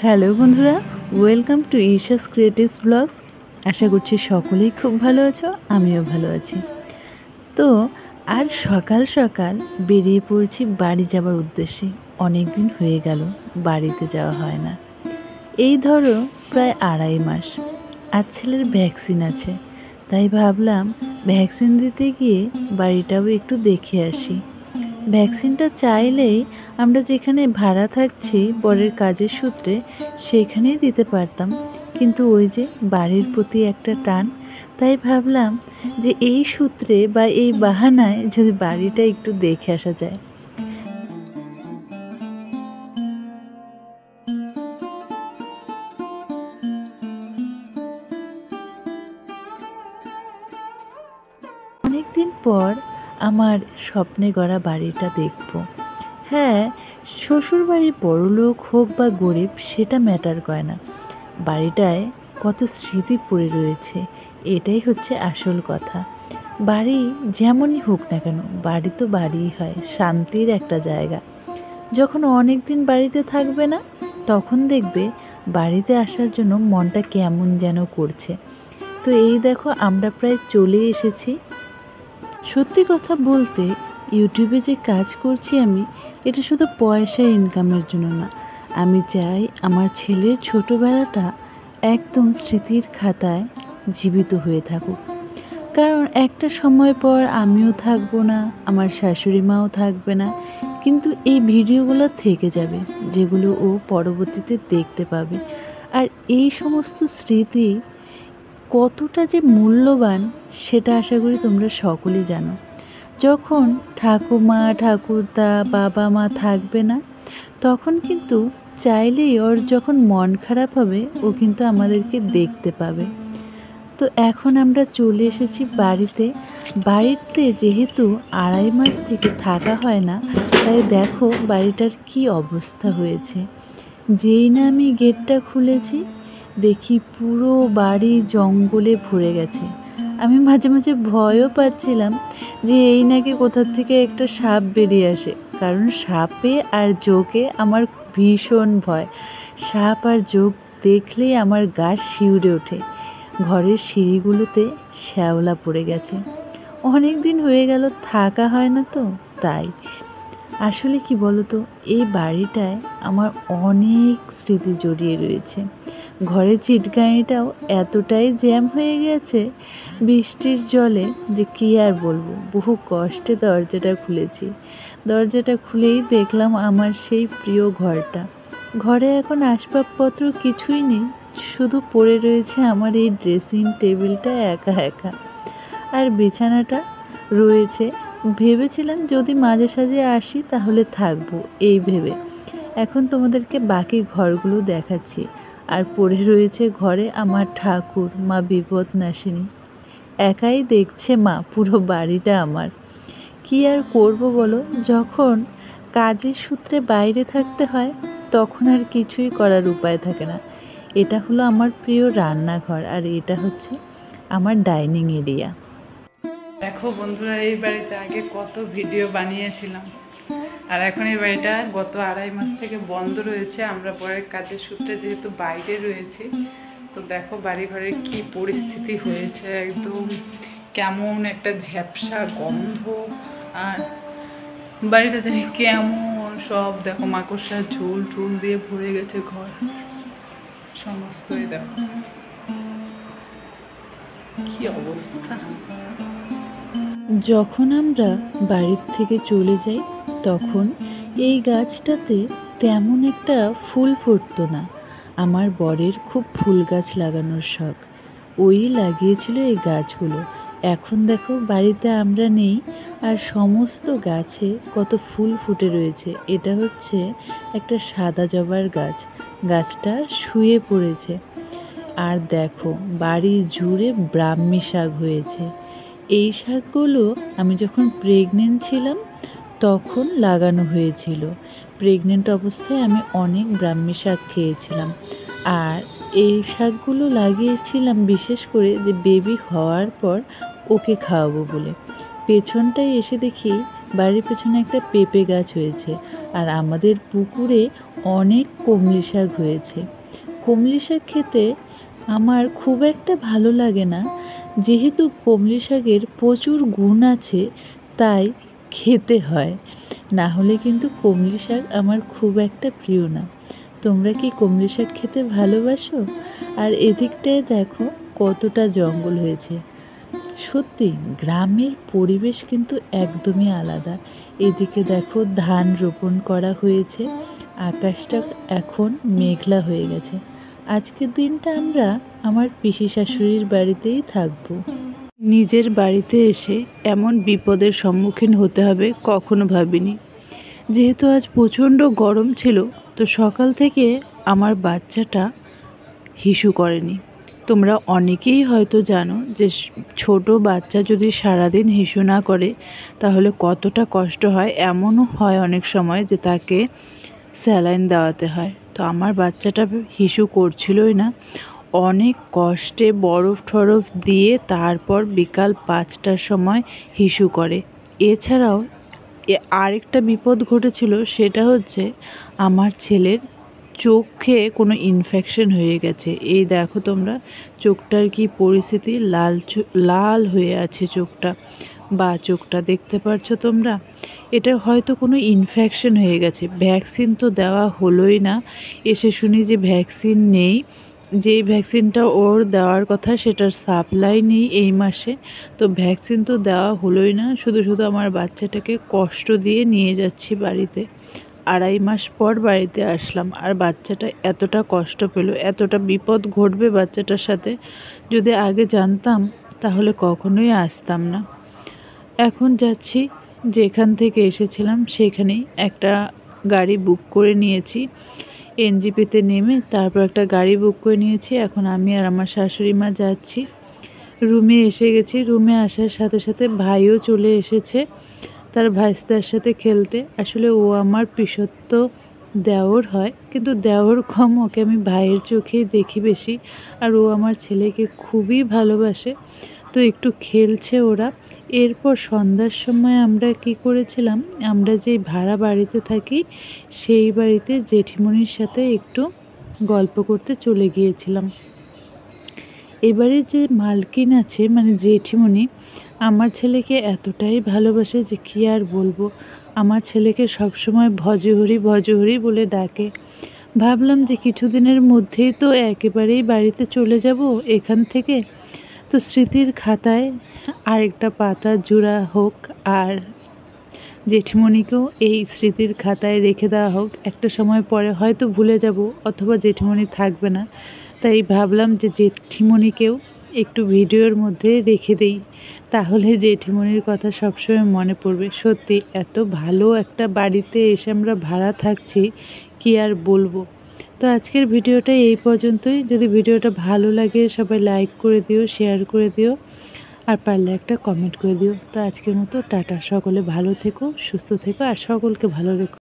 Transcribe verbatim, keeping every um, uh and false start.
Hello বন্ধুরা, welcome to Isha's creatives blogs. আশা করছি সকলেই খুব ভালো আছো, আমিও ভালো আছি। তো আজ সকাল সকাল বেরিয়ে পড়েছি বাড়ি যাবার উদ্দেশ্যে। অনেক দিন হয়ে গেল বাড়িতে যাওয়া হয় না, এই ধরো প্রায় আড়াই মাস। আজ ছেলের ভ্যাকসিন আছে, তাই ভাবলাম ভ্যাকসিন দিতে গিয়ে বাড়িটাও একটু দেখে আসি। ভ্যাকসিনটা চাইলেই আমরা যেখানে ভাড়া থাকছি বরের কাজের সূত্রে সেখানেই দিতে পারতাম, কিন্তু ওই যে বাড়ির প্রতি একটা টান, তাই ভাবলাম যে এই সূত্রে বা এই বাহানায় যদি বাড়িটা একটু দেখে আসা যায়। অনেকদিন পর আমার স্বপ্নে গড়া বাড়িটা দেখব। হ্যাঁ, শ্বশুরবাড়ি বড়লোক হোক বা গরিব সেটা ম্যাটার করে না, বাড়িটায় কত স্মৃতি পড়ে রয়েছে এটাই হচ্ছে আসল কথা। বাড়ি যেমনই হোক না কেন, বাড়ি তো বাড়িই হয়, শান্তির একটা জায়গা। যখন অনেক দিন বাড়িতে থাকবে না, তখন দেখবে বাড়িতে আসার জন্য মনটা কেমন যেন করছে। তো এই দেখো আমরা প্রায় চলে এসেছি। সত্যি কথা বলতে ইউটিউবে যে কাজ করছি আমি, এটা শুধু পয়সা ইনকামের জন্য না। আমি চাই আমার ছেলের ছোটোবেলাটা একদম স্মৃতির খাতায় জীবিত হয়ে থাকুক। কারণ একটা সময় পর আমিও থাকবো না, আমার শাশুড়ি মাও থাকবে না, কিন্তু এই ভিডিওগুলো থেকে যাবে, যেগুলো ও পরবর্তীতে দেখতে পাবে। আর এই সমস্ত স্মৃতি কতটা যে মূল্যবান সেটা আশা করি তোমরা সকলেই জানো। যখন ঠাকুমা ঠাকুরদা বাবা মা থাকবে না, তখন কিন্তু চাইলেই ওর যখন মন খারাপ হবে ও কিন্তু আমাদেরকে দেখতে পাবে। তো এখন আমরা চলে এসেছি বাড়িতে। বাড়িতে যেহেতু আড়াই মাস থেকে থাকা হয় না, তাই দেখো বাড়িটার কি অবস্থা হয়েছে। যেই না আমি গেটটা খুলেছি, দেখি পুরো বাড়ি জঙ্গলে ভরে গেছে। আমি মাঝে মাঝে ভয়ও পাচ্ছিলাম যে এই নাকি কোথার থেকে একটা সাপ বেরিয়ে আসে, কারণ সাপে আর জোকে আমার ভীষণ ভয়। সাপ আর জোক দেখলেই আমার গা শিউরে ওঠে। ঘরের সিঁড়িগুলোতে শ্যাওলা পড়ে গেছে, অনেক দিন হয়ে গেল থাকা হয় না, তো তাই। আসলে কি বলতো, এই বাড়িটায় আমার অনেক স্মৃতি জড়িয়ে রয়েছে। ঘরের চিটকানিটাও এতটাই জ্যাম হয়ে গেছে বৃষ্টির জলে, যে কী আর বলবো। বহু কষ্টে দরজাটা খুলেছি। দরজাটা খুলেই দেখলাম আমার সেই প্রিয় ঘরটা। ঘরে এখন আসবাবপত্র কিছুই নেই, শুধু পড়ে রয়েছে আমার এই ড্রেসিং টেবিলটা একা একা, আর বিছানাটা রয়েছে। ভেবেছিলাম যদি মাঝে সাঝে আসি তাহলে থাকবো এই ভেবে। এখন তোমাদেরকে বাকি ঘরগুলো দেখাচ্ছি। আর পড়ে রয়েছে ঘরে আমার ঠাকুর মা বিপদনাশিনী। একাই দেখছে মা পুরো বাড়িটা আমার। কি আর করব বলো, যখন কাজের সূত্রে বাইরে থাকতে হয় তখন আর কিছুই করার উপায় থাকে না। এটা হলো আমার প্রিয় রান্নাঘর, আর এটা হচ্ছে আমার ডাইনিং এরিয়া। দেখো বন্ধুরা, এই বাড়িতে আগে কত ভিডিও বানিয়েছিলাম, আর এখন এই বাড়িটা গত আড়াই মাস থেকে বন্ধ রয়েছে। আমরা পরের কাজের সূত্রে যেহেতু বাইরে রয়েছি, তো দেখো বাড়ি ঘরের কী পরিস্থিতি হয়েছে। একদম কেমন একটা ঝ্যাপসা গন্ধ, আর বাড়িটা জানি কেমন সব দেখো মাকড়সার ঝুল ঝুল দিয়ে ভরে গেছে ঘর সমস্তই। দেখো কি অবস্থা। যখন আমরা বাড়ির থেকে চলে যাই তখন এই গাছটাতে তেমন একটা ফুল ফুটতো না। আমার বরের খুব ফুল গাছ লাগানোর শখ, ওই লাগিয়েছিল এই গাছগুলো। এখন দেখো বাড়িতে আমরা নেই, আর সমস্ত গাছে কত ফুল ফুটে রয়েছে। এটা হচ্ছে একটা সাদা জবার গাছ, গাছটা শুয়ে পড়েছে। আর দেখো বাড়ি জুড়ে ব্রাহ্মী শাক হয়েছে। এই শাকগুলো আমি যখন প্রেগনেন্ট ছিলাম তখন লাগানো হয়েছিল। প্রেগনেন্ট অবস্থায় আমি অনেক ব্রাহ্মী শাক খেয়েছিলাম, আর এই শাকগুলো লাগিয়েছিলাম বিশেষ করে যে বেবি হওয়ার পর ওকে খাওয়াবো বলে। পেছনটায় এসে দেখি বাড়ির পেছনে একটা পেঁপে গাছ হয়েছে, আর আমাদের পুকুরে অনেক কমলি শাক হয়েছে। কমলি শাক খেতে আমার খুব একটা ভালো লাগে না, যেহেতু কমলি শাকের প্রচুর গুণ আছে তাই খেতে হয়, না হলে কিন্তু কমলি শাক আমার খুব একটা প্রিয় না। তোমরা কি কমলি শাক খেতে ভালোবাসো? আর এদিকটায় দেখো কতটা জঙ্গল হয়েছে। সত্যি গ্রামের পরিবেশ কিন্তু একদমই আলাদা। এদিকে দেখো ধান রোপণ করা হয়েছে, আকাশটা এখন মেঘলা হয়ে গেছে। আজকের দিনটা আমরা আমার পিসি শাশুড়ির বাড়িতেই থাকবো। নিজের বাড়িতে এসে এমন বিপদের সম্মুখীন হতে হবে কখনো ভাবিনি। যেহেতু আজ প্রচণ্ড গরম ছিল, তো সকাল থেকে আমার বাচ্চাটা হিসু করেনি। তোমরা অনেকেই হয়তো জানো যে ছোট বাচ্চা যদি সারাদিন হিসু না করে তাহলে কতটা কষ্ট হয়। এমনও হয় অনেক সময় যে তাকে স্যালাইন দেওয়াতে হয়। তো আমার বাচ্চাটা হিসু করছিলই না, অনেক কষ্টে বরফ টরফ দিয়ে তারপর বিকাল পাঁচটার সময় হিসু করে। এছাড়াও আরেকটা বিপদ ঘটেছিল, সেটা হচ্ছে আমার ছেলের চোখে কোনো ইনফেকশন হয়ে গেছে। এই দেখো তোমরা চোখটার কি পরিস্থিতি, লাল লাল হয়ে আছে চোখটা, বা চোখটা দেখতে পাচ্ছ তোমরা, এটা হয়তো কোনো ইনফেকশন হয়ে গেছে। ভ্যাকসিন তো দেওয়া হলোই না, এসে শুনি যে ভ্যাকসিন নেই। যেই ভ্যাকসিনটা ওর দেওয়ার কথা সেটার সাপ্লাই নেই এই মাসে, তো ভ্যাকসিন তো দেওয়া হলোই না। শুধু শুধু আমার বাচ্চাটাকে কষ্ট দিয়ে নিয়ে যাচ্ছি বাড়িতে। আড়াই মাস পর বাড়িতে আসলাম, আর বাচ্চাটা এতটা কষ্ট পেল, এতটা বিপদ ঘটবে বাচ্চাটার সাথে, যদি আগে জানতাম তাহলে কখনোই আসতাম না। এখন যাচ্ছি, যেখান থেকে এসেছিলাম সেখানেই একটা গাড়ি বুক করে নিয়েছি। এনজিপিতে নেমে তারপর একটা গাড়ি বুক করে নিয়েছি। এখন আমি আর আমার শাশুড়ি মা যাচ্ছি। রুমে এসে গেছি। রুমে আসার সাথে সাথে ভাইও চলে এসেছে তার ভাইস্তার সাথে খেলতে। আসলে ও আমার পিসত্ব দেওর হয়, কিন্তু দেওর কম, ওকে আমি ভাইয়ের চোখেই দেখি বেশি। আর ও আমার ছেলেকে খুবই ভালোবাসে, তো একটু খেলছে ওরা। এরপর সন্ধ্যার সময় আমরা কি করেছিলাম, আমরা যেই ভাড়া বাড়িতে থাকি সেই বাড়িতে জেঠিমণির সাথে একটু গল্প করতে চলে গিয়েছিলাম। এবারে যে মালকিন আছে মানে জেঠিমণি, আমার ছেলেকে এতটাই ভালোবাসে যে কী আর বলবো। আমার ছেলেকে সবসময় ভজহরি ভজহরি বলে ডাকে। ভাবলাম যে কিছুদিনের মধ্যেই তো একেবারেই বাড়িতে চলে যাব এখান থেকে, তো স্মৃতির খাতায় আরেকটা পাতা জোড়া হোক, আর জেঠিমণিকেও এই স্মৃতির খাতায় রেখে দেওয়া হোক। একটা সময় পরে হয়তো ভুলে যাব, অথবা জেঠিমণি থাকবে না, তাই ভাবলাম যে জেঠিমণিকেও একটু ভিডিওর মধ্যে রেখে দেই, তাহলে জেঠিমণির কথা সবসময় মনে পড়বে। সত্যি এত ভালো একটা বাড়িতে এসে আমরা ভাড়া থাকছি, কি আর বলবো। তো আজকের ভিডিওটা এই পর্যন্তই। যদি ভিডিওটা ভালো লাগে সবাই লাইক করে দিও, শেয়ার করে দিও, আর পারলে একটা কমেন্ট করে দিও। তো আজকের মতো টাটা। সকলে ভালো থেকো, সুস্থ থেকো, আর সকলকে ভালো রেখো।